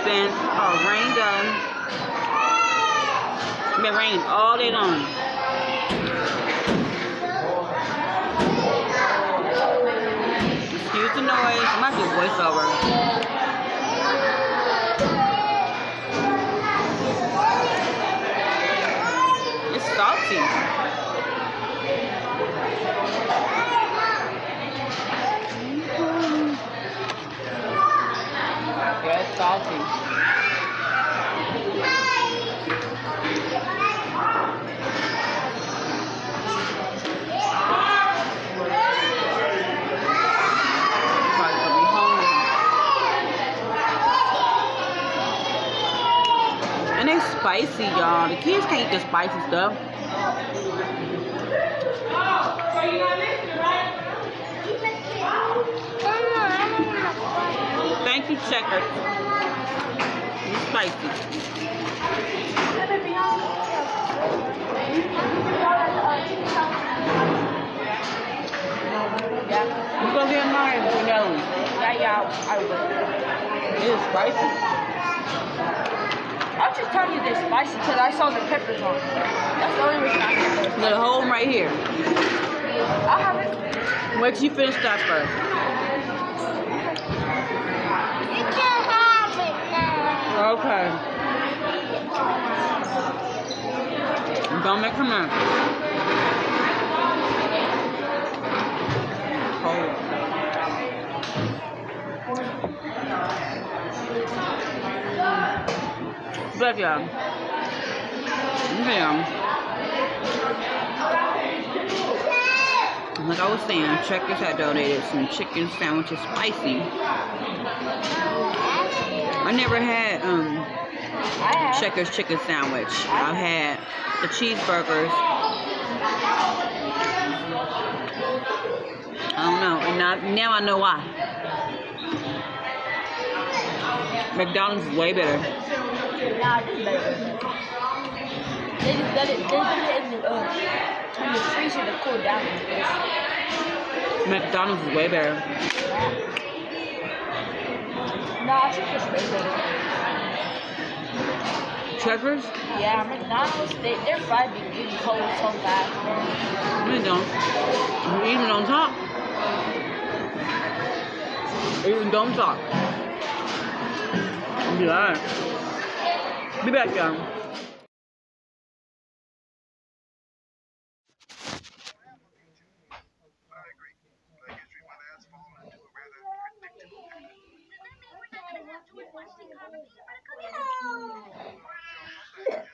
been rained on. It's been raining all day long. Excuse the noise. I might do voiceover. It's salty. Yeah, it's salty. Probably gonna be hungry. And it's spicy, y'all. The kids can't eat the spicy stuff. Thank you, Checker. It's spicy. You go get mine for that one. Yeah, I will. It is spicy. I'm just telling you they're spicy because I saw the peppers on it. That's the only reason I said they're spicy. There's a whole one right here. I'll have it. Wait till you finish that first. You can't have it now. Okay. Don't make them out. Hold. But yeah. Like I was saying, Checkers had donated some chicken sandwiches spicy. I never had Checkers chicken sandwich. I've had the cheeseburgers. I don't know, and now I know why. McDonald's is way better. Nah, this is better. They just let it in the freezer to cool down. McDonald's is way better. Nah, Checkers is way better. Checkers? Yeah, McDonald's, their fries be getting cold so fast. They don't. Even on top. Even don't talk. Be alright. Be back, y'all. No.